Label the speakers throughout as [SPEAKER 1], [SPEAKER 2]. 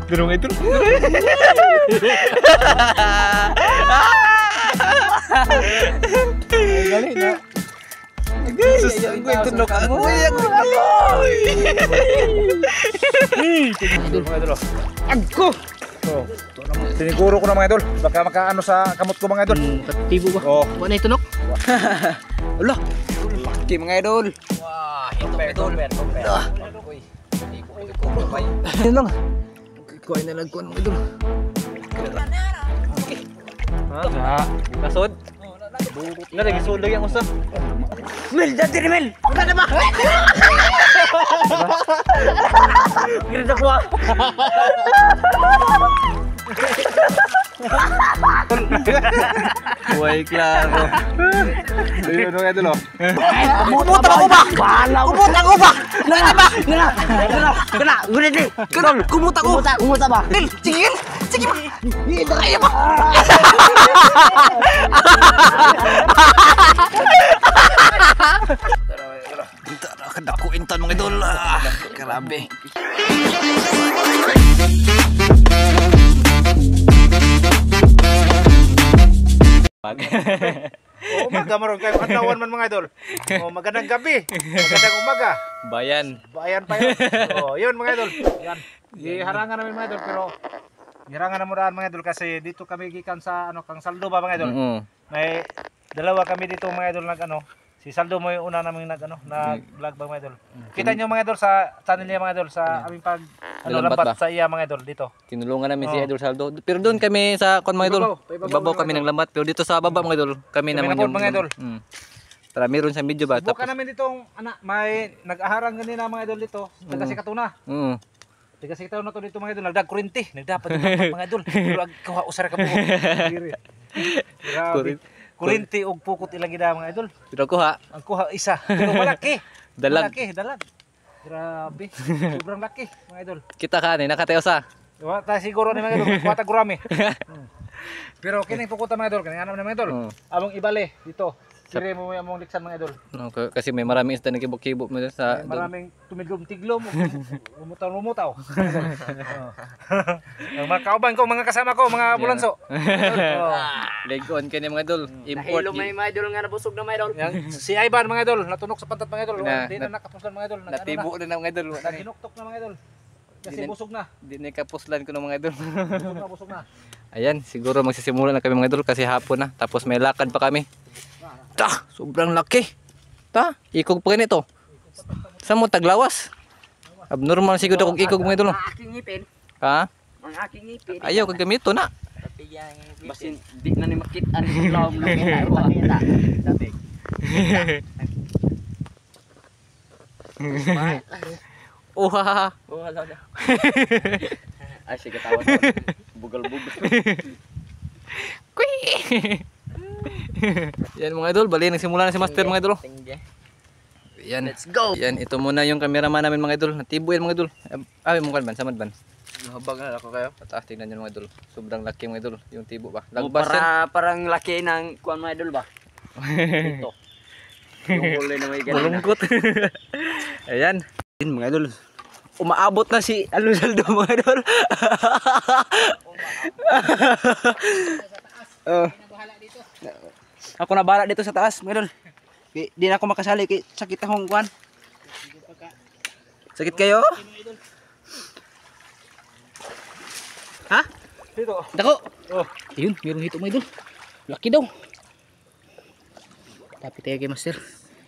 [SPEAKER 1] Durung itu. Galing na. Sus, gue tunok ako. Idol mga idol. Agko. Oh, siniguro ko na mga idol. Baka makaano sa kamot ko mga idol.
[SPEAKER 2] Katibo ba?
[SPEAKER 1] Oh.
[SPEAKER 2] Wala na tunok.
[SPEAKER 1] Ala. Laki mga idol.
[SPEAKER 2] Wah, ito idol.
[SPEAKER 1] Yan lang.
[SPEAKER 2] Kuha na lang kuha mga idol.
[SPEAKER 1] Ha? Kasod? Nga lagi sulog yang usap.
[SPEAKER 2] Mel, dati ni Mel. Wala na ba? Ganda ko ah.
[SPEAKER 1] Buhay klaro. Ayun mga idol oh.
[SPEAKER 2] Kumutang ako ba? Kumutang ako ba? Gana ba? Gana. Guna di. Kumutang ko. Kumutang ba? Sige. Sige ba? Kaya ba?
[SPEAKER 1] Kadako intan mga idol. Grabe. Oh, umaga maron kayo anawan man mga idol. Oh, magandang gabi. Magandang umaga.
[SPEAKER 2] Bayan.
[SPEAKER 1] Bayan pa yun. Oh, yun mga idol. Yan. Iharangan namin mga idol pero iharangan na muraan mga idol kasi dito kami gikan sa ano Kang Saldo ba mga idol. May dalawa kami dito mga idol nag ano. Si Saldo mo yung una naming nag ano, nag-vlog ba mga idol. Kita niyo mga idol sa channel niya mga idol sa aming pag ano lambat sa iya mga idol dito.
[SPEAKER 2] Tinulungan namin si Idol Saldo. Pero doon kami sa kon mga idol. Ibabaw kami ng lambat. Pero dito sa baba mga idol, kami naman yung
[SPEAKER 1] mga idol.
[SPEAKER 2] Tara meron sa medyo ba?
[SPEAKER 1] Buka namin ditong anak may nag-aharang ganina mga idol dito. Taga Sikatuna. Taga Sikatuna to dito mga idol. Nagdag kurinti. Nagdapat mga idol. Pero kuha usara ka buo. Grabe. Kurinti og pukot ilang gida mga idol.
[SPEAKER 2] Pero kuha.
[SPEAKER 1] Ang kuha isa. Pero malaki.
[SPEAKER 2] Dalag.
[SPEAKER 1] Malaki, dalag. Grabe. Sobrang laki mga idol.
[SPEAKER 2] Kita ka ni nakatayo sa.
[SPEAKER 1] Diba? Ta siguro ni mga idol, kuha ta gurami. Pero kini pukot mga idol, kani ano mga idol. Among ibale dito. Kire mo among liksan mga idol.
[SPEAKER 2] Okay, kasi may maraming isda na kibok-kibok mo sa
[SPEAKER 1] maraming tumidlom-tiglom, lumutaw-lumutaw. Mga kauban ko, mga kasama ko, mga bulanso.
[SPEAKER 2] Leg on kani mga idol. Import.
[SPEAKER 3] Nahilo may mga idol nga nabusog na mga idol.
[SPEAKER 1] Si Ivan mga idol, natunog sa pantat mga idol. Di na nakapuslan mga idol.
[SPEAKER 2] Natibo na mga idol.
[SPEAKER 1] Naginuktok na mga idol. Kasi busog na.
[SPEAKER 2] Di na kapuslan ko ng mga idol.
[SPEAKER 1] Busog na.
[SPEAKER 2] Ayan, siguro magsisimula na kami mga idol kasi hapon na. Tapos may lakad pa kami. Sobrang laki. Ikog pa ganito. Sa mo taglawas. Abnormal siguro kung ikog mga idol.
[SPEAKER 3] Ang aking ngipin.
[SPEAKER 2] Ha?
[SPEAKER 3] Ang aking ngipin.
[SPEAKER 2] Ayaw kag gamito na.
[SPEAKER 3] Basin di na ni makita ang lawom lang kita. Dati.
[SPEAKER 2] Wala
[SPEAKER 3] na. Ay sige tawa. Bugal-bugal.
[SPEAKER 2] Kuy. Yan mga idol, bali nagsimula na si Master mga idol. Yan.
[SPEAKER 3] Let's go.
[SPEAKER 2] Yan, ito muna yung cameraman namin mga idol. Natibo yan mga idol. Ay, mong ban, samad ban.
[SPEAKER 3] Habang na ako kayo.
[SPEAKER 2] Pataas tingnan niyo mga idol. Sobrang laki mga idol, yung tibo ba.
[SPEAKER 3] Lagbas parang laki ng kuan mga idol ba? Ito. Yung huli na may ganun.
[SPEAKER 2] Malungkot. Ayan. Yan mga idol. Umaabot na si Saldo mga idol.
[SPEAKER 3] Ako na bahala dito sa taas, mga idol. Di na ako makasali kay sakit akong kuan. Sakit kayo? Ha?
[SPEAKER 1] Dito.
[SPEAKER 3] Dako.
[SPEAKER 1] Oh.
[SPEAKER 3] Ayun, meron hito mga idol. Laki daw. Tapi tayo kay Master.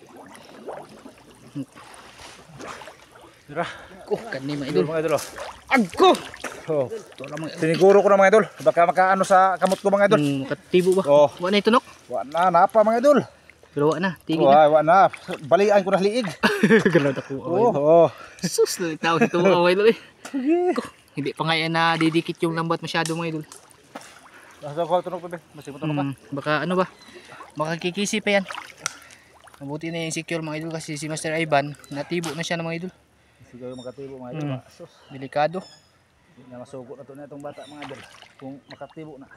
[SPEAKER 1] Tira.
[SPEAKER 3] Kani mga idol.
[SPEAKER 1] Mga idol. Agko. Oh. Siniguro ko na mga idol. Baka makaano sa kamot ko mga idol.
[SPEAKER 3] Katibo ba?
[SPEAKER 1] Oh.
[SPEAKER 3] Wa na tunok.
[SPEAKER 1] Wa na napa mga idol.
[SPEAKER 3] Pero wa na, tigil na.
[SPEAKER 1] Wa na. Balian ko na liig.
[SPEAKER 3] Ganun ako.
[SPEAKER 1] Oh.
[SPEAKER 3] Sus, lalitaw ito mga idol eh. Hindi pa nga yan na didikit yung lambat masyado mga idol.
[SPEAKER 1] Nasa ko tunog pa be. Masih mo tunog pa.
[SPEAKER 3] Baka ano ba? Makakikisi pa yan. Mabuti na yung secure mga idol kasi si Master Ivan natibo na siya ng mga idol.
[SPEAKER 1] Siguro makatibo mga idol. Sus,
[SPEAKER 3] delikado.
[SPEAKER 1] Hindi na masugot na to na itong bata mga idol. Kung makatibo na.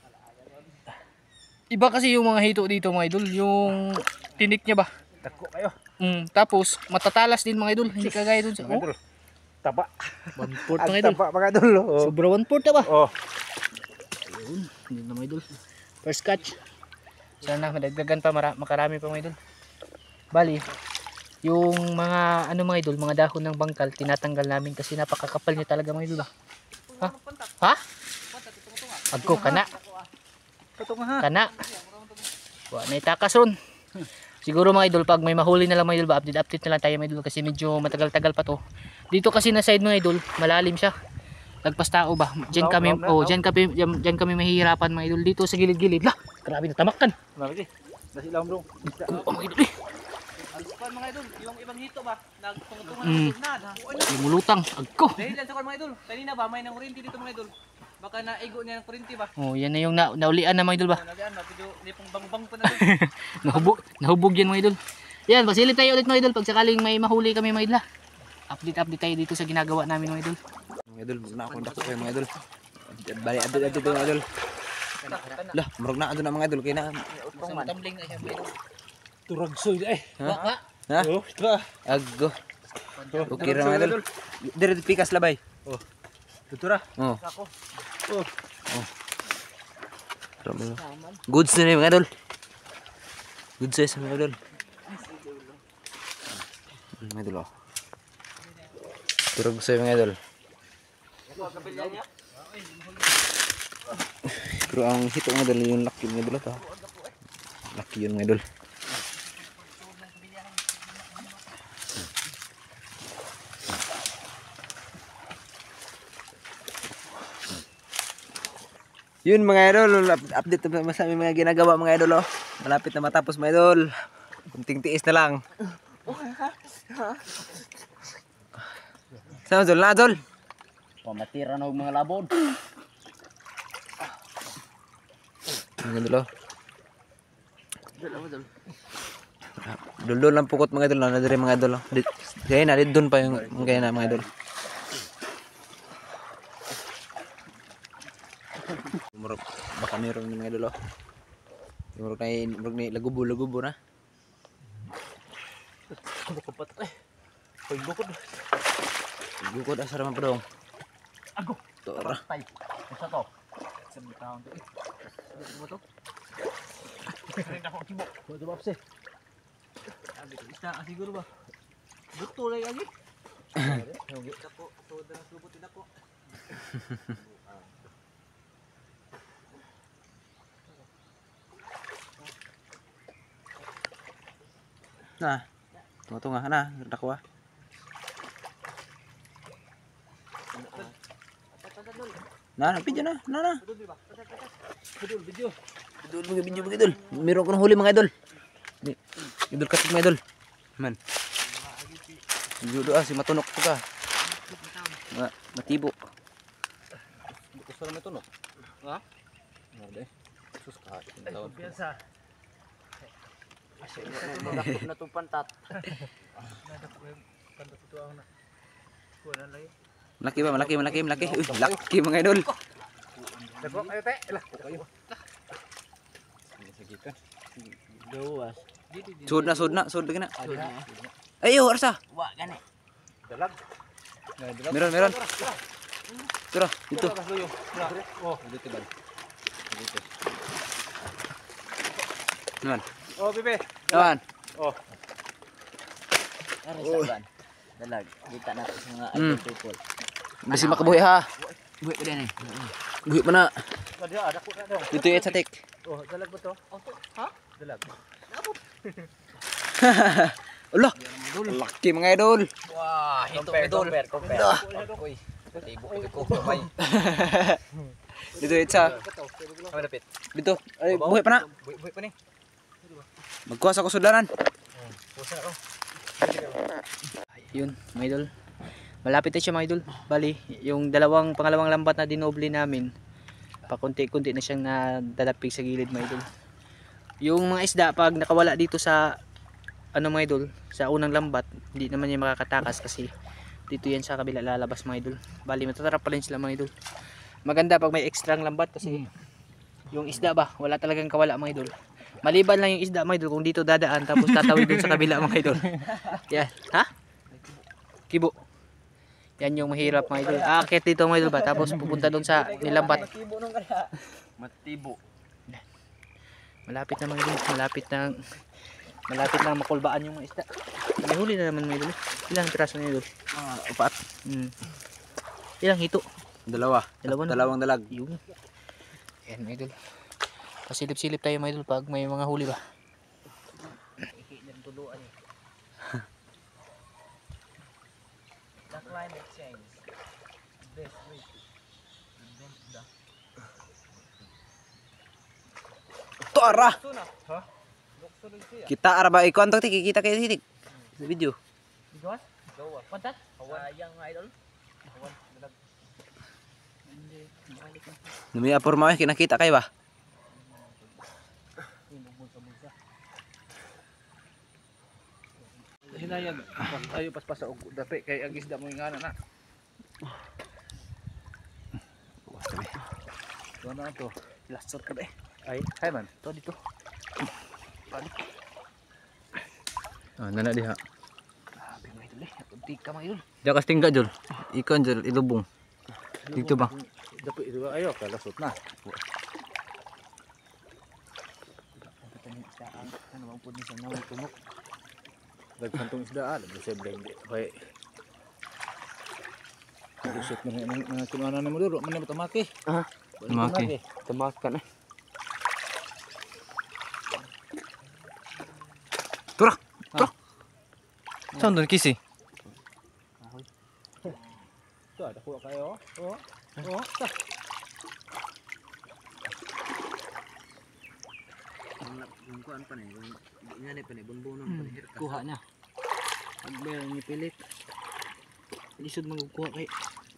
[SPEAKER 3] Iba kasi yung mga hito dito mga idol, yung tinik niya ba?
[SPEAKER 1] Tako kayo.
[SPEAKER 3] Tapos matatalas din mga idol, hindi kagaya dun sa
[SPEAKER 1] Mga idol. taba.
[SPEAKER 3] 1/4
[SPEAKER 1] Ang
[SPEAKER 3] mga idol.
[SPEAKER 1] taba mga idol. Oh.
[SPEAKER 3] Sobra 1/4 na ba?
[SPEAKER 1] Oh.
[SPEAKER 3] Yun, yun na mga idol. First catch. Sana madagdagan pa, makarami pa mga idol. Bali, yung mga ano mga idol, mga dahon ng bangkal, tinatanggal namin kasi napakakapal niya talaga mga idol ba? Ha? Ha? Agko, kana. Kana. Wa na itakas ron. Siguro mga idol, pag may mahuli na lang mga idol ba, update na lang tayo mga idol kasi medyo matagal-tagal pa to. Dito kasi na side mga idol, malalim siya. Lagpas tao ba? Diyan kami, diyan kami mahihirapan mga idol dito sa gilid-gilid. Lah, grabe na tamakan.
[SPEAKER 1] Lagi. Nasi lang bro.
[SPEAKER 3] Oh, mga idol.
[SPEAKER 4] Alspan mga idol, yung ibang hito ba, nagtungutungan
[SPEAKER 3] Mm.
[SPEAKER 4] ng na.
[SPEAKER 3] Lumulutang, agko.
[SPEAKER 4] Dahil lang sa mga idol, kanina ba may nang kurinti dito mga idol. Baka naigo niya ng kurinti ba?
[SPEAKER 3] Oh, yan na yung naulian na mga idol ba?
[SPEAKER 4] Nagaan ba, video ni pang bangbang pa na doon.
[SPEAKER 3] Nahubog yan mga idol. Yan, basilip tayo ulit mga idol pag sakaling may mahuli kami mga idol. Update tayo dito sa ginagawa namin mga idol.
[SPEAKER 2] Mga idol, murag na akong dako kayo mga idol. Bali, adil mga idol. Lah, murag na adil na mga idol. Kaya na,
[SPEAKER 3] Tumbling na siya mga idol.
[SPEAKER 1] Turagsoy eh.
[SPEAKER 3] Baka.
[SPEAKER 2] ha?
[SPEAKER 1] Oh, tra.
[SPEAKER 2] Aggo. Okay ra mga idol. Dire pikas labay.
[SPEAKER 1] Tutura.
[SPEAKER 2] Oh.
[SPEAKER 1] Oh.
[SPEAKER 2] Goods na mga idol. Good size mga idol. Mga idol oh. Turog sa mga idol. Pero ang hito mga idol yung laki mga idol ito. Laki yun mga idol. Yun mga idol, update na sa aming mga ginagawa mga idol oh. Malapit na matapos mga idol. Kunting tiis na lang. Saan idol na idol?
[SPEAKER 3] Pamatira na mga labon.
[SPEAKER 2] Mga idol oh. Dulol lang pukot mga idol na dire mga idol oh. Kaya na doon pa yung kaya na mga idol. Murag baka meron ng mga idol oh. Murag na lagubo na.
[SPEAKER 1] Kapat eh. Pag bukod.
[SPEAKER 2] Bukod asar man padong.
[SPEAKER 1] Ago.
[SPEAKER 2] Tora.
[SPEAKER 1] Tay. Isa to. Sa taon to. Ano to? Kaya ako kibo. Buat ba pse?
[SPEAKER 4] Isa siguro ba? Buto lagi lagi. Ako, soda ng subutin ako.
[SPEAKER 2] Nah. Tunga na, dako ah. Na, video na.
[SPEAKER 1] Video.
[SPEAKER 2] Video mga idol. Meron ko na huli mga idol. Idol katik mga idol. Man. Video doa si matunok to ka. Matibo.
[SPEAKER 1] Gusto naman ito no? Ha? Ano sus ka. Biasa.
[SPEAKER 4] Nakop na itong pantat.
[SPEAKER 1] Pantat ito ang na. Kuha na lagi.
[SPEAKER 2] Malaki ba? Malaki. Uy, laki mga idol.
[SPEAKER 1] Dako ayo te. Lah, kayo. Sige ka. Gawas.
[SPEAKER 2] Sud na lagi na. Ayo, arsa.
[SPEAKER 4] Wa gani.
[SPEAKER 1] Dalag.
[SPEAKER 2] Meron. Tara, dito.
[SPEAKER 1] Oh, dito ba?
[SPEAKER 2] Naman.
[SPEAKER 1] Oh, bebe.
[SPEAKER 2] Naman.
[SPEAKER 1] Oh.
[SPEAKER 4] Ari sa ban. Dalag. Kita na sa mga idol people.
[SPEAKER 2] Basi makabuhi ha.
[SPEAKER 4] Buhi ko din eh.
[SPEAKER 2] Buhi pa na.
[SPEAKER 1] Ada ko na daw.
[SPEAKER 2] Dito yung sa tek.
[SPEAKER 1] Oh, dalag ba to? Ha? Dalag.
[SPEAKER 2] Allah. Laki mga idol.
[SPEAKER 4] Wah, hito idol. Compare. Uy. Tibo ko kamay.
[SPEAKER 2] Dito yung sa.
[SPEAKER 4] Kami dapit.
[SPEAKER 2] Dito. Ay, buhi pa na.
[SPEAKER 4] Buhi pa ni.
[SPEAKER 2] Magkuha sa kusudanan.
[SPEAKER 3] Yun, mga idol. Malapit na siya mga idol. Bali, yung pangalawang lambat na dinoble namin, pakunti-kunti na siyang nadalapig sa gilid mga idol. Yung mga isda pag nakawala dito sa mga idol, sa unang lambat, hindi naman niya makakatakas kasi dito yan sa kabila lalabas mga idol. Bali, matatarap pa rin sila mga idol. Maganda pag may extrang lambat kasi yung isda ba, wala talagang kawala mga idol. Maliban lang yung isda mga idol kung dito dadaan tapos tatawid dun sa kabila mga idol. Yan, ha? Kibo. Yan yung mahirap mga idol. Aakit dito mga idol ba? Tapos pupunta doon sa nilambat.
[SPEAKER 4] Matibo.
[SPEAKER 3] Malapit na mga idol. Malapit na makulbaan yung mga isda. May huli na naman mga idol. Ilang piraso na idol?
[SPEAKER 4] 4.
[SPEAKER 3] Ilang hito?
[SPEAKER 4] Dalawa.
[SPEAKER 3] Dalawa na.
[SPEAKER 4] Dalawang dalag.
[SPEAKER 3] Yung. Yan mga idol. Pasilip-silip tayo mga idol pag may mga huli ba.
[SPEAKER 4] The climate change. Best way to prevent the... Tora! Kita araba ikon to kikita kayo titik. Sa video.
[SPEAKER 3] Gawas? Gawas. Pantat?
[SPEAKER 4] Sayang nga idol. Numi apor mau kinakita kayo ba?
[SPEAKER 1] Hinayag ayo pas-pas og dapi kay ang isda mo ingana na. Kuha na to.
[SPEAKER 3] Lasot ka ba eh.
[SPEAKER 1] Ay, hay man.
[SPEAKER 3] Ito dito.
[SPEAKER 2] Ah, nana diha.
[SPEAKER 3] Grabe mga idol eh. Tuntik ka mga idol.
[SPEAKER 2] Diya kas tingga jol. Ikon jol ilubong. Dito ba?
[SPEAKER 1] Dapi itu ayo kalasot na.
[SPEAKER 3] Ano bang po niya na may tumok.
[SPEAKER 1] Dagkantong isda ada sa blend. Bay. Lusot na mga kinana na mo duro, man tamaki.
[SPEAKER 2] Maki.
[SPEAKER 4] Temakan eh.
[SPEAKER 2] Tura. Saan doon kisi?
[SPEAKER 1] Ito ada kuha kayo. Oh.
[SPEAKER 4] Yung kuan pa ni, yung ngani pa ni bunbunon pa ni.
[SPEAKER 3] Kuha na. Pagbayar ni pilit. Lisod magkuha kay.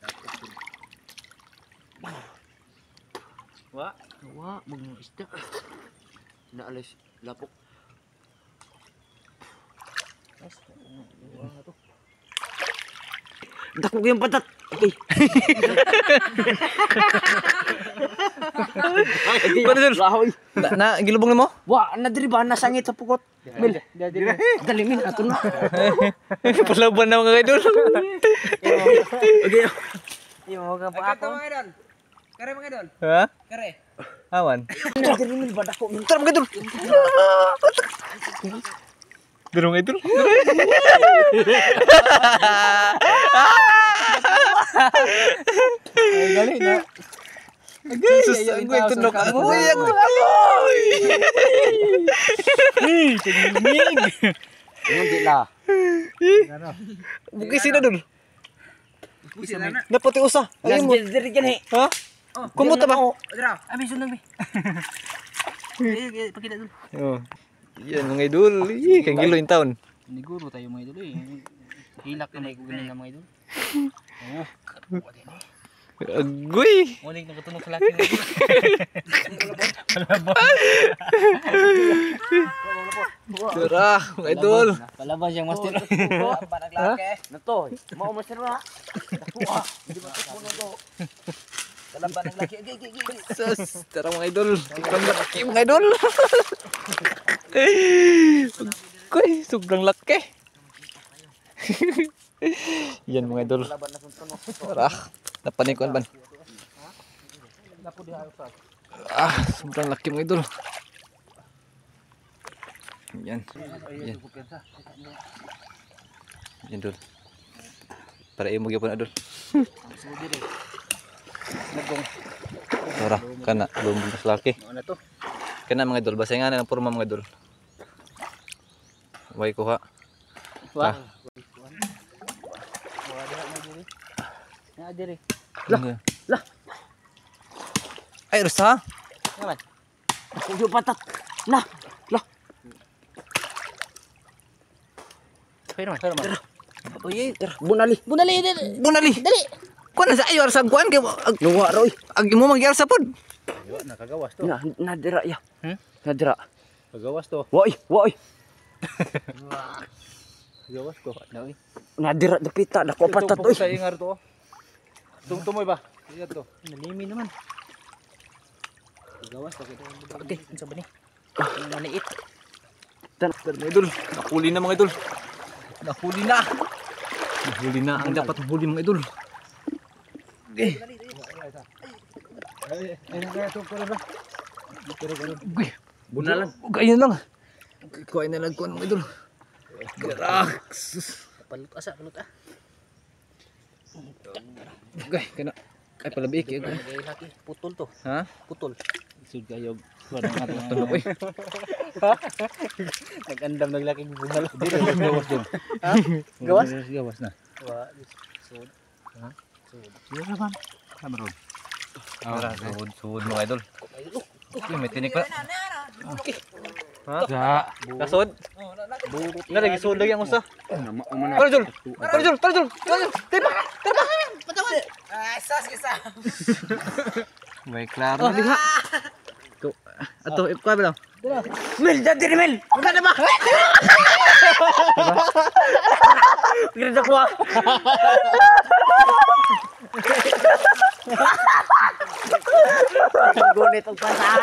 [SPEAKER 1] Wa.
[SPEAKER 3] Wa, mga isda.
[SPEAKER 4] Naalis lapok. Dako yung patat. Okay.
[SPEAKER 2] Ano dul? Na gilubong mo?
[SPEAKER 4] Wah, nadiri ba nasangit sa pukot? Mil, dali min ato na.
[SPEAKER 2] Palaban na mga idol.
[SPEAKER 4] Okay.
[SPEAKER 3] Yung mga pa ako.
[SPEAKER 4] Kare mga idol.
[SPEAKER 2] Ha?
[SPEAKER 4] Kare.
[SPEAKER 2] Awan.
[SPEAKER 4] Nadiri min ba dako min.
[SPEAKER 2] Tara mga idol. Durung idol.
[SPEAKER 1] Gali na.
[SPEAKER 2] Jesus, ang gue tunok amoy. Ang amoy.
[SPEAKER 4] Hindi la.
[SPEAKER 2] Bukis sila dul.
[SPEAKER 4] Pusina na.
[SPEAKER 2] Dapat usa. Ayun mo.
[SPEAKER 4] Diri kan he.
[SPEAKER 2] Ha? Kumuta ba?
[SPEAKER 4] Dra. Abi sunang mi. Pakita dulu.
[SPEAKER 2] Oh. Yan mga idol. Ih, kang gilo yung taon.
[SPEAKER 3] Niguro tayo mga idol eh. Hilak na may kugunin na mga idol.
[SPEAKER 2] Agoy.
[SPEAKER 3] Muling nakatunog sa laki mga idol.
[SPEAKER 2] Tara, mga idol.
[SPEAKER 3] Palabas yung master.
[SPEAKER 4] Banag laki. Nato. Mau master na. Wah, di ba mo to? Dalam banag laki.
[SPEAKER 2] Sus, tara mga idol. Tikman ba laki mga idol? Agoy, sobrang laki. Yan mga idol. Tara, napanikuan ban. Ah, sobrang laki mga idol. Yan. Yan. Yan dul. Para imo gyapon adol. Tara, kana lumbong mas laki.
[SPEAKER 3] Ano to?
[SPEAKER 2] Kana mga idol, basayan na ng porma mga idol. Way kuha.
[SPEAKER 3] Wah.
[SPEAKER 2] Ah.
[SPEAKER 3] Na diri.
[SPEAKER 2] Lah. Ay, rusa.
[SPEAKER 3] Naman.
[SPEAKER 4] Kuyo patat. Nah, lah.
[SPEAKER 3] Pero man.
[SPEAKER 4] Oye, bunali.
[SPEAKER 3] Bunali.
[SPEAKER 2] Bunali.
[SPEAKER 3] Dali.
[SPEAKER 2] Kuan sa ayo sa kuan kay
[SPEAKER 4] Nuwa roy.
[SPEAKER 2] ag mo magyar sa pod.
[SPEAKER 1] Yo, nakagawas to.
[SPEAKER 4] Nadira ya. Nadira.
[SPEAKER 1] Kagawas to.
[SPEAKER 4] Woi.
[SPEAKER 1] Kagawas to.
[SPEAKER 3] Dawi.
[SPEAKER 4] Nadira dapita dako patat oy.
[SPEAKER 1] Sa ingar to. Tungtumoy ba? Iya to.
[SPEAKER 3] Nalimi naman.
[SPEAKER 1] Kagawas to.
[SPEAKER 3] Okay, unsa ba ni? Maliit.
[SPEAKER 2] Mga idol, nakuli na mga idol. Nakuli na. Huli na ang dapat huli mga idol.
[SPEAKER 4] Bunalan.
[SPEAKER 2] Ayun lang. Kuha na lang kuha mga idol. Garak.
[SPEAKER 3] Palut asa, palut ah.
[SPEAKER 2] Gay, kana. Ay palabi iki.
[SPEAKER 3] Gay haki, putol to.
[SPEAKER 2] Ha?
[SPEAKER 3] Putol.
[SPEAKER 4] Sud kayo. Parang atong
[SPEAKER 2] Tulog oy.
[SPEAKER 3] Nag-andam naglaking bunal.
[SPEAKER 4] gawas din.
[SPEAKER 3] Ha? Gawas?
[SPEAKER 4] Gawas na.
[SPEAKER 3] Wa, sud.
[SPEAKER 4] Sud naman. Kameron.
[SPEAKER 2] Ah, suhod mga idol. Okay, may tinik pa.
[SPEAKER 4] Ga.
[SPEAKER 2] Kasod? Nga lagi suhod lagi ang usa.
[SPEAKER 4] Umana.
[SPEAKER 2] Tarjul. Tarjul. Tipa. May klaro na diha. To. Ato ipka ba lang?
[SPEAKER 3] Mel, dati Mel. Uga na ba? Ganda ko ah. Gunit og pasahan.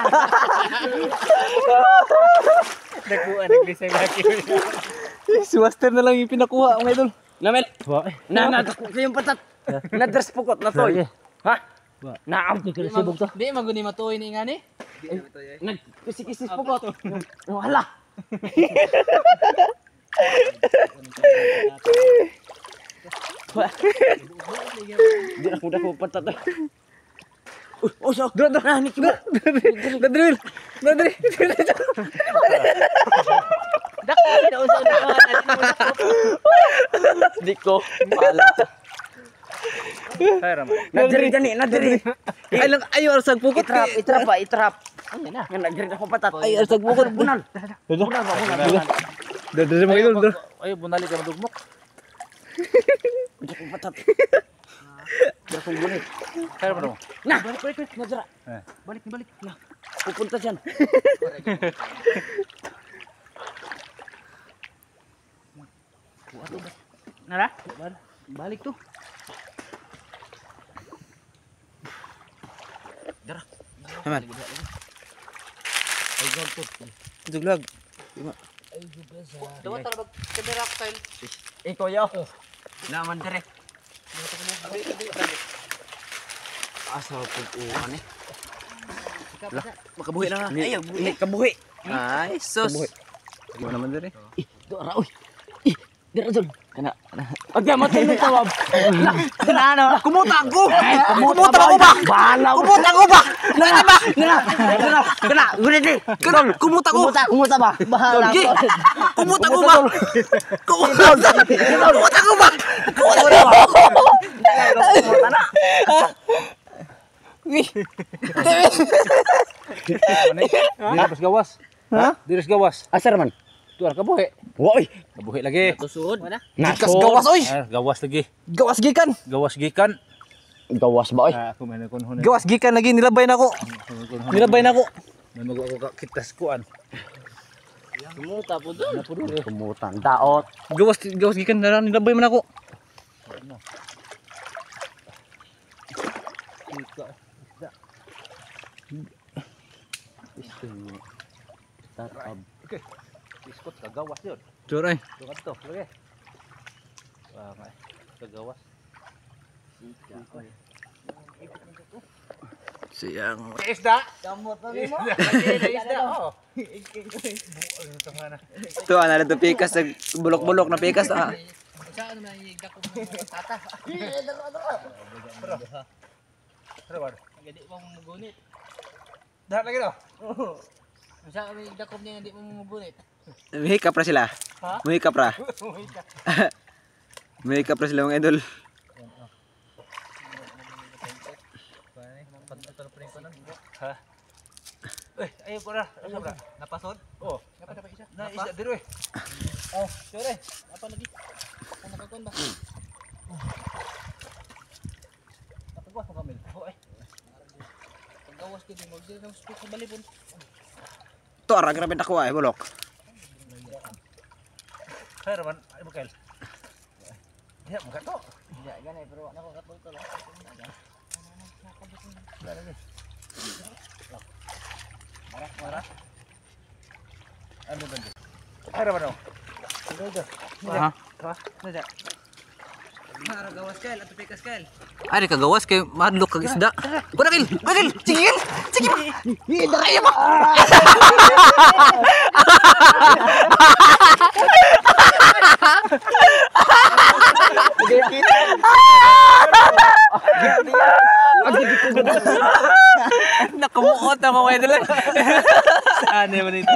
[SPEAKER 3] Nakuha naglisay laki.
[SPEAKER 2] Si Master na lang yung pinakuha mga idol.
[SPEAKER 3] Namel. Na kayong patat. Na-dress pukot na toy. Ha? Naam ko kira sibog to.
[SPEAKER 4] Di maguni matuoy ni ngani.
[SPEAKER 3] Nagkisik-kisis pukot. Wala. Di ako dah patat. Oh, so. Dra. Ni kibo.
[SPEAKER 2] Dadril.
[SPEAKER 3] Dak, na usah Di ko. Wala. Nadiri gani, nadiri.
[SPEAKER 2] Ay lang ayo arsag pukot.
[SPEAKER 3] Itrap. Ano na? Nga nagdiri ako patat.
[SPEAKER 2] Ay arsag pukot.
[SPEAKER 3] Bunal. Bunal.
[SPEAKER 2] Dadril mga idol. Dra.
[SPEAKER 4] Ay bunali ka madugmok.
[SPEAKER 3] Hindi ko patat. Dira kong gunit.
[SPEAKER 4] Kaya mo.
[SPEAKER 3] Nah, balik. Nadira. Balik. Nah, pupunta dyan. Nara? Balik tuh.
[SPEAKER 2] Aman. Juglag.
[SPEAKER 3] Dapat talaga kamera style. Ikaw yaw. Naman dire. Asal pag-uwan eh.
[SPEAKER 2] Makabuhi na.
[SPEAKER 3] Ayaw, kabuhi.
[SPEAKER 2] Ay, sus. Mo naman dire.
[SPEAKER 3] Dora, uy. Dira dun. Kana. Agya matay ng tawab. Ano? Kumuta ko ba? Bahala ko. Kumuta ko ba? Kana. Gunit ni. Kumuta ko. Kumuta ba? Bahala ko. Kumuta ko ba? Kumuta ko ba? Kumuta na.
[SPEAKER 4] Diris gawas.
[SPEAKER 2] Ha?
[SPEAKER 4] Diris gawas.
[SPEAKER 3] Asar man.
[SPEAKER 4] Tuar kabuhi.
[SPEAKER 3] Woy.
[SPEAKER 4] Kabuhi lagi.
[SPEAKER 3] Tusuod.
[SPEAKER 2] Gikas gawas oy.
[SPEAKER 4] Gawas lagi.
[SPEAKER 2] Gawas gikan.
[SPEAKER 4] Gawas gikan.
[SPEAKER 3] Gawas ba oy?
[SPEAKER 4] Ako man kon hunan.
[SPEAKER 2] Gawas gikan lagi nilabay na ko. Nilabay na ko.
[SPEAKER 4] Namago ako kitas kuan.
[SPEAKER 3] Kumuta po doon. Kumutan. Daot.
[SPEAKER 2] Gawas gikan na nilabay man ako.
[SPEAKER 3] Tatab.
[SPEAKER 4] Okay. Iskot kagawas yun.
[SPEAKER 2] Jor ay.
[SPEAKER 4] Tungat to. Lagi. Wah, may. Kagawas.
[SPEAKER 2] Siyang.
[SPEAKER 4] Isda.
[SPEAKER 3] Kamot na mo.
[SPEAKER 4] Isda. Oh.
[SPEAKER 2] Ito ana to pikas bulok-bulok na pikas ah.
[SPEAKER 3] Saan man igda ko ng tata.
[SPEAKER 4] Trabar.
[SPEAKER 3] Gadi mo mugunit.
[SPEAKER 4] Dahat lagi to.
[SPEAKER 3] Saan man igda ko niya hindi mo mugunit.
[SPEAKER 2] Mahikap ra sila.
[SPEAKER 3] Ha?
[SPEAKER 2] Mahikap ra. Mahikap ra sila mga idol.
[SPEAKER 4] Ha. Eh, ayo ko na. Asa bra? Napasod? Oh.
[SPEAKER 3] Dapat isa.
[SPEAKER 4] Na isa diro eh.
[SPEAKER 3] Oh, sure. Apa lagi? Ano nakakon ba?
[SPEAKER 4] Napagwas mo kamil. Oh eh.
[SPEAKER 3] Paggawas ko din magdiri ng speak sa balibon.
[SPEAKER 2] To ara grabe ako ay bulok.
[SPEAKER 4] Kaya man, ay bukel. Ya, muka to.
[SPEAKER 3] Ya, ganay pero ako katol to lang.
[SPEAKER 4] Marah. Ano ba 'to? Kaya man.
[SPEAKER 2] Ha?
[SPEAKER 4] Ha? Naja. Gawas Kyle, ato pikas Kyle.
[SPEAKER 2] Ay, kagawas kay madlok kag isda. Kuna kil, bakil, sige ba? Ayo ba? Nakumuot na mga idol.
[SPEAKER 1] Saan naman ito?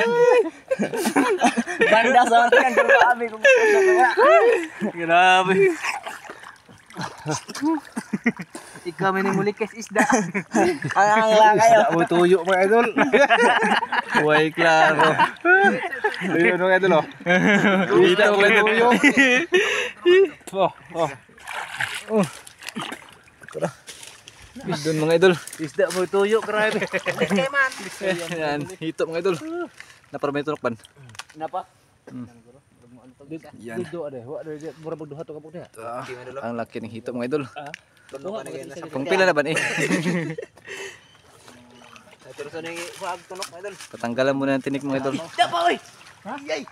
[SPEAKER 4] Banda sa akin ang grabe kung
[SPEAKER 1] Grabe.
[SPEAKER 4] ikaw may muli kes isda. Ang lang kayo.
[SPEAKER 1] Isda mo tuyo mga idol.
[SPEAKER 2] Way klaro.
[SPEAKER 1] Ayun mga idol oh. Isda mo tuyo. Oh.
[SPEAKER 2] Doon mga idol.
[SPEAKER 1] Isda mo tuyo, grabe.
[SPEAKER 4] Okay man.
[SPEAKER 2] Yan, hito mga idol. Naparamay tunok ban.
[SPEAKER 4] Napa?
[SPEAKER 2] Yan.
[SPEAKER 1] Dito ada, wa ada mura magduha to kapok diha.
[SPEAKER 2] Ang laki ng hito mga idol.
[SPEAKER 4] Tunok na ganyan sa
[SPEAKER 2] Kung pila na ban eh.
[SPEAKER 4] terus ano yung huwag tunok idol.
[SPEAKER 2] Patanggalan muna ng tinik mga idol.
[SPEAKER 4] Isda pa oy. Yay.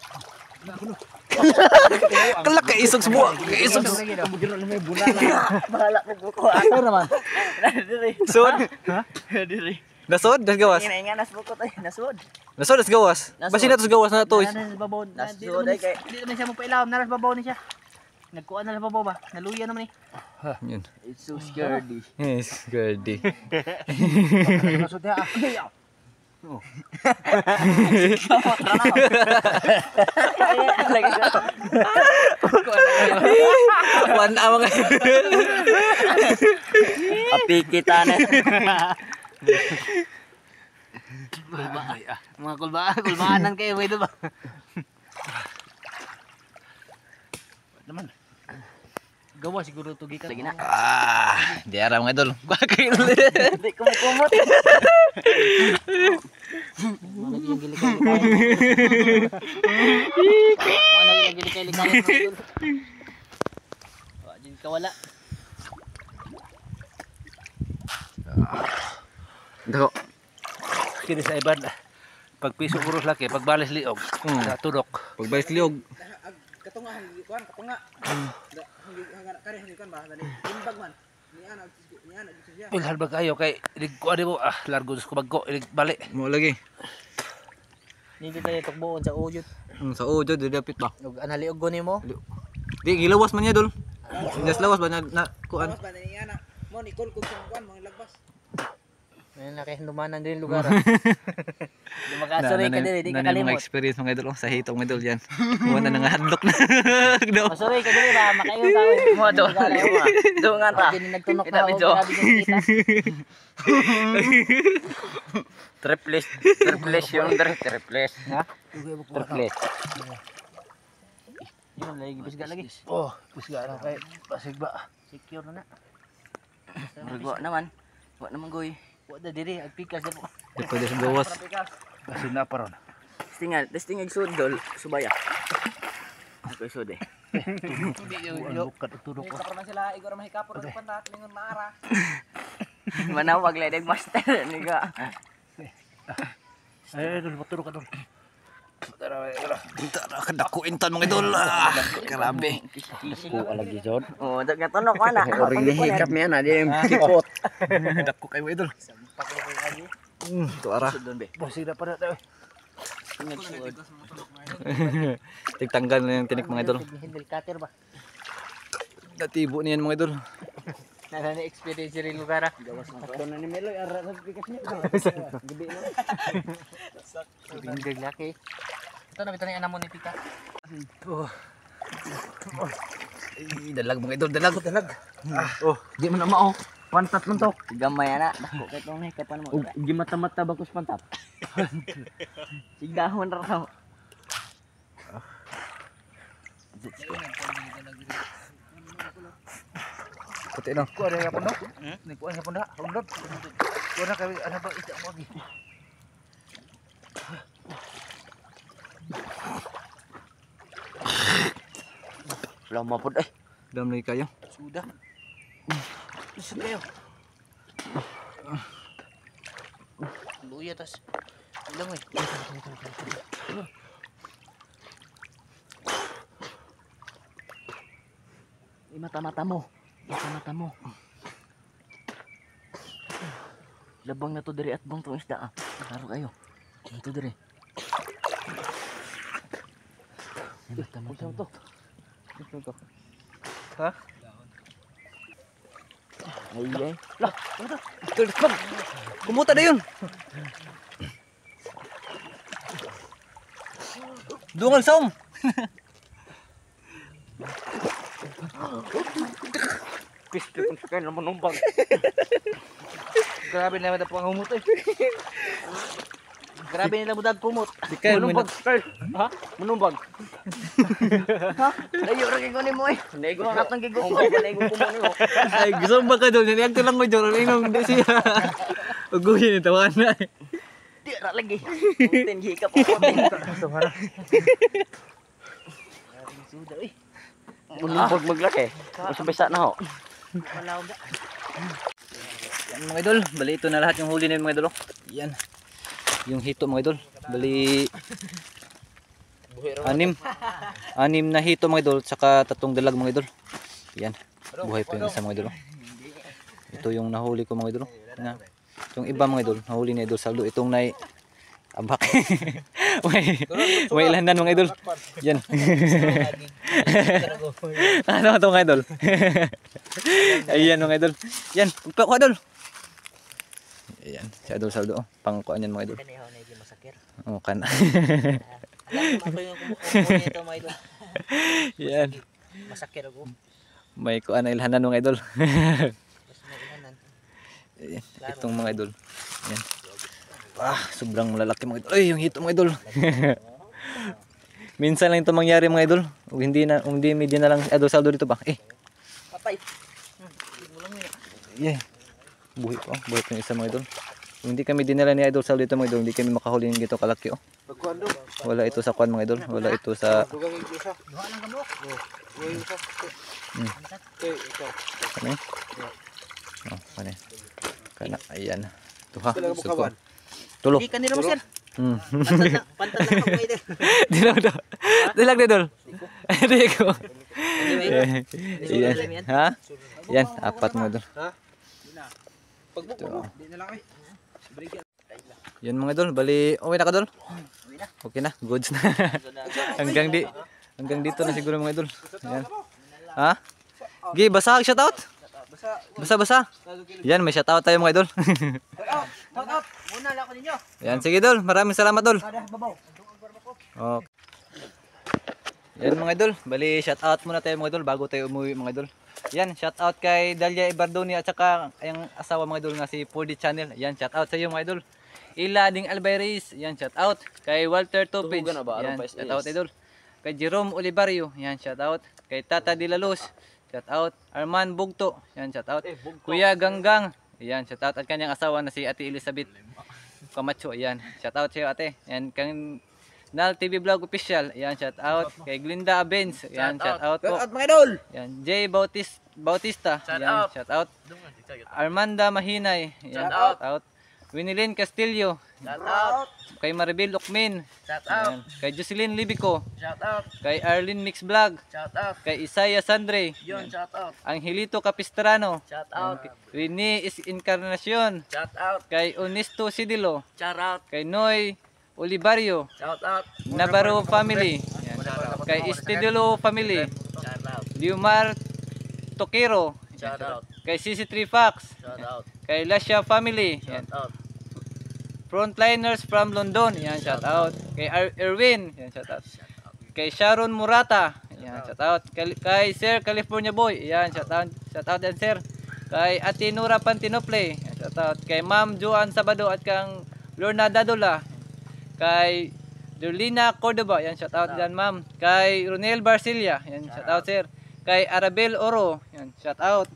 [SPEAKER 2] Kalak kay isog sa buwan. Kay isog.
[SPEAKER 4] Bugiro na may bula na. Bahala po ko. Ano naman? Diri.
[SPEAKER 2] Sud.
[SPEAKER 4] Diri.
[SPEAKER 2] Nasod, das gawas.
[SPEAKER 4] Inga nas bukot ay nasud.
[SPEAKER 2] Nasod, das gawas. Basi na tos gawas na to.
[SPEAKER 3] Naras babaw.
[SPEAKER 4] Nasud ay kay.
[SPEAKER 3] Di naman siya mo pailawom. Naras babaw ni siya. Nagkuha na lang babaw ba? Naluya naman eh.
[SPEAKER 2] Yun.
[SPEAKER 4] It's so scary.
[SPEAKER 2] Yes, good.
[SPEAKER 1] Masud diha.
[SPEAKER 2] One hour mga.
[SPEAKER 4] Api kita na. Mga kulbaanan kayo, way ba?
[SPEAKER 3] Naman. Gawa siguro to gikan.
[SPEAKER 4] Lagi na.
[SPEAKER 2] Di ara mga idol. Bakit?
[SPEAKER 4] Hindi kumot.
[SPEAKER 3] Ano yung gilikay-likay? Ano yung gilikay-likay? Wajin ka wala.
[SPEAKER 2] Dako.
[SPEAKER 1] Kini sa iban. Pag piso puros laki, pag balis liog. Sa tudok.
[SPEAKER 2] Pagbayas liog.
[SPEAKER 4] Katunga kuan katunga. Hanggang kare hanggang ba dali. Timbag man. Ni ana siya.
[SPEAKER 1] Pilhal ba kayo kay ilig ko mo largo ko bagko ilig bali.
[SPEAKER 2] Mo lagi.
[SPEAKER 3] Hindi tayo tukbuon sa uyot.
[SPEAKER 2] Sa ojo di dapit ba.
[SPEAKER 3] Ug anali og guni mo.
[SPEAKER 2] Di gilawas man niya dol. Jas lawas ba na kuan.
[SPEAKER 4] Ba ni ana. Mo ni kol kog sa kuan mo lagbas.
[SPEAKER 3] Ayun na kay hindumanan din lugar. Di makasuray ka diri, di ka
[SPEAKER 2] mga
[SPEAKER 3] kalimot.
[SPEAKER 2] experience mga idol sa hitong mga idol yan. Wala na nga hadlok na.
[SPEAKER 3] Masuray ka diri ba makayon tao.
[SPEAKER 4] Mo do. Do nga ta.
[SPEAKER 3] Hindi nagtunok
[SPEAKER 4] Kita
[SPEAKER 3] na og
[SPEAKER 4] video.
[SPEAKER 3] grabe yung kita.
[SPEAKER 4] Triples yung triples.
[SPEAKER 3] Ha? Triples. Yun lagi bisga lagi.
[SPEAKER 1] Oh, pisga na kay basig ba.
[SPEAKER 3] Secure na na.
[SPEAKER 4] Wa naman. Wa naman goy.
[SPEAKER 3] Wa da diri ag pikas na po.
[SPEAKER 2] Di pwede sa gawas.
[SPEAKER 1] Basin na paron.
[SPEAKER 4] Testing ag sudol subaya. Ako sud eh.
[SPEAKER 1] Ang bukat ug tudok ko.
[SPEAKER 3] Kapro na sila igor mahikapor og pantat ningon maara.
[SPEAKER 4] Manawag ledeg master niga.
[SPEAKER 1] Ay, dol maturo ka dol.
[SPEAKER 2] Tara kadako intan mga idol. Grabe.
[SPEAKER 1] Ko alagi jod.
[SPEAKER 4] Oh, dag nga tunok mana. Orig hikap mi ana di kipot.
[SPEAKER 2] Dako kay mga idol. To ara.
[SPEAKER 4] Sudon be.
[SPEAKER 1] Basig na pa na daw.
[SPEAKER 2] Tigtanggal na yung tinik mga idol.
[SPEAKER 3] Handle cutter ba?
[SPEAKER 2] Natibo niyan mga idol.
[SPEAKER 3] Nana ni experience rin lugar ah.
[SPEAKER 4] Sakto na ni Meloy ara sa pikas niya. Gabi na.
[SPEAKER 3] Bingag laki. Ito na bitani anamo ni Pika.
[SPEAKER 2] Dalag mga idol, dalag.
[SPEAKER 1] Di man na mao. Pantat man to.
[SPEAKER 4] Gamay ana. Dako kay tong hikapan mo.
[SPEAKER 1] Gi mata-mata bagus pantat.
[SPEAKER 4] Sigdahon ra raw.
[SPEAKER 2] Puti no.
[SPEAKER 1] Ko ada pun dok. Ni ko ada pun dak. Undot. Ko na kay ana ba ita mo gi.
[SPEAKER 4] Lama pud eh.
[SPEAKER 2] Dam lagi kayo.
[SPEAKER 3] Sudah. Isip kayo. Luya tas. Ilang eh.
[SPEAKER 4] Mata-mata mo. Mata-mata mo. Labang na to diri at bang tong isda ah. Klaro kayo. Ito diri. Mata-mata mo.
[SPEAKER 2] Ito.
[SPEAKER 4] Ha? Ay. Lah, ano to?
[SPEAKER 2] Ito, bag. Kumuta na yun. Dungal saom.
[SPEAKER 4] Piste kung sakay na manumbag. Grabe na madap ang humot eh. Grabe nila mo dag pumot.
[SPEAKER 2] Dikay,
[SPEAKER 4] Manumbag, Carl. Ha? Manumbag. Ha? Layo ra kay kunin mo eh. Nego kat nang gigo ko. Nego ko mo nimo.
[SPEAKER 2] Ay, gusto mo ba ka doon? Yan lang mo, Jor. Inong, hindi siya. Uguhin, tawanan na.
[SPEAKER 4] Di ra lagi. Ten hika po ko. Suda eh. Manumbag maglaki. Masabisa na ho. Wala ba?
[SPEAKER 2] Yan mga idol, bali ito na lahat yung huli na yun mga idol. Yan. Yung hito mga idol. Bali anim na hito mga idol, saka 3 dalag mga idol. Yan. Buhay pa yung isa mga idol. Ito yung nahuli ko mga idol. Na. Yung iba mga idol, nahuli ni idol Saldo. Itong nay abak. may ilandan mga idol. Yan. Ano ito mga idol? Ayan mga idol. Yan, pagpako idol. Ayan, si idol Saldo. Pangkuan yan mga idol.
[SPEAKER 4] Kanihaw na yung masakir.
[SPEAKER 2] Oh, kan.
[SPEAKER 4] Alam mo ako yung kumukuha nito mga idol.
[SPEAKER 2] Yan.
[SPEAKER 4] Masakir ako.
[SPEAKER 2] May kuan na ilhanan mga idol.
[SPEAKER 4] Mas may ilanan.
[SPEAKER 2] Ayan, itong mga idol. Yan. Sobrang lalaki mga idol. Ay, yung hito mga idol. Minsan lang ito mangyari mga idol. O hindi media na lang si idol Saldo dito ba?
[SPEAKER 4] Patay.
[SPEAKER 2] Yeah. Buhay pa yung isa mga idol. Kung hindi kami dinala ni idol Saldo dito mga idol, hindi kami makahuli ng gito kalaki oh. Wala ito sa kwan mga idol. Wala ito sa
[SPEAKER 4] Duha lang kamo.
[SPEAKER 2] Kani? Oh, kani. Kana, ayan. Ito ha. Suko. Tulo.
[SPEAKER 4] Di kanila mo sir. Pantad lang ako idol.
[SPEAKER 2] Dilag idol. Hindi ko. Ayan. Ha? Yan, 4 mga idol. Ito. Yan mga idol, bali okay na ka idol? Okay na, goods na. hanggang dito na siguro mga idol. Yan. Ha? Gi, basa shoutout. Basa. Yan, may shoutout tayo mga idol.
[SPEAKER 4] Shoutout. Muna lang ako ninyo.
[SPEAKER 2] Yan, sige idol, maraming salamat idol. Okay. Yan mga idol, bali shoutout muna tayo mga idol bago tayo umuwi mga idol. Yan, shoutout kay Dalia Ibardoni at saka yung asawa mga idol nga si 4D Channel. Yan, shoutout sa iyo mga idol. Ila Ding Albayres, yan shoutout. Kay Walter Topage, yan shoutout idol. Kay Jerome Olivario, yan shoutout. Kay Tata Dilalos, shoutout. Arman Bugto, yan shoutout. Kuya Ganggang, yan shoutout. At kanyang asawa na si Ate Elizabeth Camacho, yan shoutout sa iyo ate. Yan kang Nal TV Vlog Official, yan shoutout. Kay Glinda Abens, yan shoutout po.
[SPEAKER 4] Shoutout mga idol.
[SPEAKER 2] Yan Jay Bautista, yan shoutout. Armanda Mahinay, yan shoutout. Winilyn Castillo,
[SPEAKER 4] Shoutout.
[SPEAKER 2] kay Maribel Okmin,
[SPEAKER 4] Shoutout.
[SPEAKER 2] kay Jocelyn Libico,
[SPEAKER 4] Shoutout.
[SPEAKER 2] kay Arlene Mix Vlog,
[SPEAKER 4] Shoutout.
[SPEAKER 2] kay Isaiah Sandre,
[SPEAKER 4] Yon shoutout.
[SPEAKER 2] Angelito Capistrano,
[SPEAKER 4] Shoutout.
[SPEAKER 2] Rene Encarnacion,
[SPEAKER 4] Shoutout.
[SPEAKER 2] kay Onisto Sidilo,
[SPEAKER 4] Shoutout.
[SPEAKER 2] kay Noy Olivario,
[SPEAKER 4] Shoutout.
[SPEAKER 2] Navarro family, yan. Kay Estidilo family,
[SPEAKER 4] Shoutout.
[SPEAKER 2] Liumar Tokiro,
[SPEAKER 4] Shoutout.
[SPEAKER 2] kay CC3 Fox,
[SPEAKER 4] Shoutout.
[SPEAKER 2] kay Lasha family, yan.
[SPEAKER 4] Shoutout.
[SPEAKER 2] Frontliners from London, yan shoutout. Kay Erwin, yan shoutout. Kay Sharon Murata, yan shoutout. Kay Sir California Boy, yan shoutout. Shoutout yan sir. Kay Ate Nura Pantinople, yan shoutout. Kay Ma'am Joan Sabado at kang Lorna Dadula. Kay Derlina Cordoba, yan shoutout yan ma'am. Kay Ronel Barcilia, yan shoutout sir. Kay Arabel Oro, yan shoutout.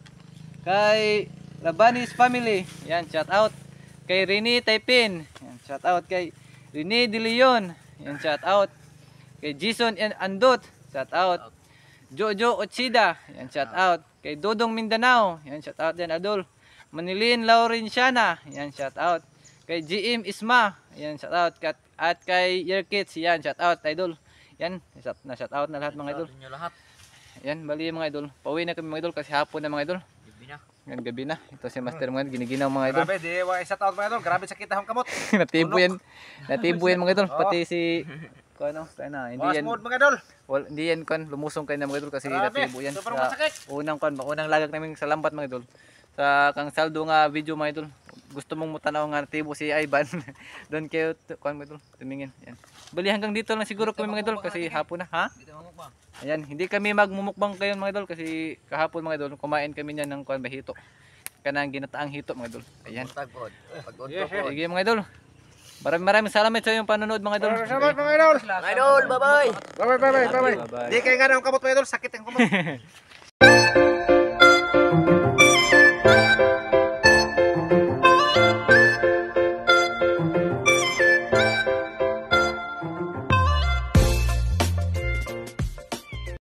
[SPEAKER 2] Kay Labanis family, yan shoutout. Kay Rene Taipin, yan shoutout. Kay Rene De Leon, yan shoutout. Kay Jason Andot, shoutout. Jojo Ochida, yan shoutout. Kay Dodong Mindanao, yan shoutout yan adol. Manilin Laurenciana, yan shoutout. Kay GM Isma, yan shoutout. At kay Yerkits, yan shoutout idol. Yan, na shoutout na lahat mga idol.
[SPEAKER 4] Lahat.
[SPEAKER 2] Yan, bali mga idol. Pauwi na kami mga idol kasi hapon na mga idol. Yan, gabi na. Ito si Master mga idol, giniginaw mga idol.
[SPEAKER 1] Grabe, di wa isa taon mga idol. Grabe sakit ang kamot.
[SPEAKER 2] Natibo yan. Natibo yan mga idol. Pati si ano, hindi
[SPEAKER 1] Bawas
[SPEAKER 2] yan.
[SPEAKER 1] mood mga idol.
[SPEAKER 2] Hindi yan kan lumusong kayo na mga idol kasi
[SPEAKER 1] Grabe,
[SPEAKER 2] natibo yan.
[SPEAKER 1] sobrang
[SPEAKER 2] Sa
[SPEAKER 1] masakit.
[SPEAKER 2] unang lagak namin sa lambat mga idol. Sa kang saldo nga video mga idol. Gusto mong mutanaw nga natibo si Ivan. Doon kayo kuan mga idol, tumingin. Yan. Bali hanggang dito lang siguro kami mga idol kasi hapon na, ha? Ayan, hindi kami magmumukbang kayo mga idol kasi kahapon mga idol kumain kami niyan ng kuan bahito. Kanang ginataang hito mga idol. Ayan. Sige mga idol. Maraming salamat sa iyong panonood mga idol.
[SPEAKER 1] Salamat mga idol.
[SPEAKER 4] Idol, bye-bye.
[SPEAKER 1] Bye bye.
[SPEAKER 2] Bye-bye.
[SPEAKER 1] Di kay nga ng kamot mga idol, sakit ang kamot.